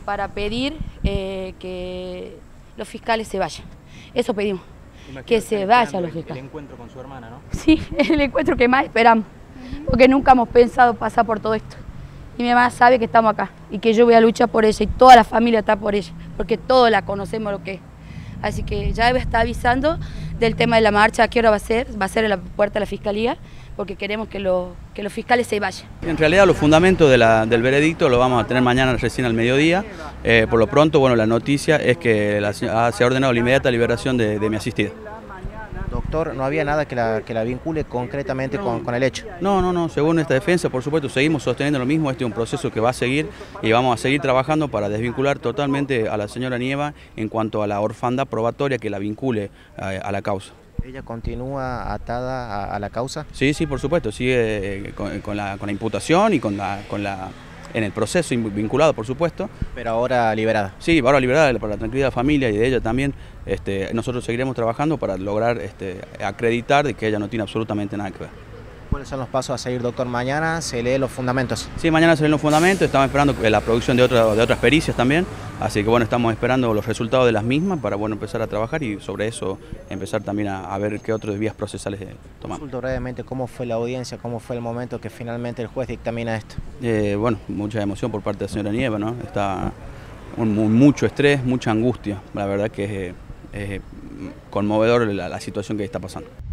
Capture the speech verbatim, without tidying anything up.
para pedir eh, que los fiscales se vayan. Eso pedimos, que se vayan los fiscales. El encuentro con su hermana, ¿no? Sí, es el encuentro que más esperamos, porque nunca hemos pensado pasar por todo esto. Y mi mamá sabe que estamos acá y que yo voy a luchar por ella y toda la familia está por ella, porque todos la conocemos lo que es. Así que ya está avisando del tema de la marcha, a qué hora va a ser, va a ser en la puerta de la Fiscalía, porque queremos que, lo, que los fiscales se vayan. En realidad los fundamentos de la, del veredicto lo vamos a tener mañana recién al mediodía. Eh, por lo pronto, bueno, la noticia es que la, se ha ordenado la inmediata liberación de, de mi asistida. Doctor, ¿no había nada que la, que la vincule concretamente con, con el hecho? No, no, no, según esta defensa, por supuesto, seguimos sosteniendo lo mismo. Este es un proceso que va a seguir y vamos a seguir trabajando para desvincular totalmente a la señora Nieva en cuanto a la orfandad probatoria que la vincule a, a la causa. ¿Ella continúa atada a, a la causa? Sí, sí, por supuesto, sigue eh, con, con, la, con la imputación y con la... Con la en el proceso vinculado, por supuesto. Pero ahora liberada. Sí, ahora liberada para la tranquilidad de la familia y de ella también. Este, nosotros seguiremos trabajando para lograr este, acreditar de que ella no tiene absolutamente nada que ver. ¿Cuáles son los pasos a seguir, doctor? Mañana se lee los fundamentos. Sí, mañana se leen los fundamentos, estamos esperando la producción de, otra, de otras pericias también, así que bueno, estamos esperando los resultados de las mismas para bueno, empezar a trabajar y sobre eso empezar también a, a ver qué otras vías procesales tomamos. Consulto brevemente cómo fue la audiencia, cómo fue el momento que finalmente el juez dictamina esto. Eh, bueno, mucha emoción por parte de la señora Nieva, ¿no? Está un, un, mucho estrés, mucha angustia, la verdad que es, es conmovedor la, la situación que está pasando.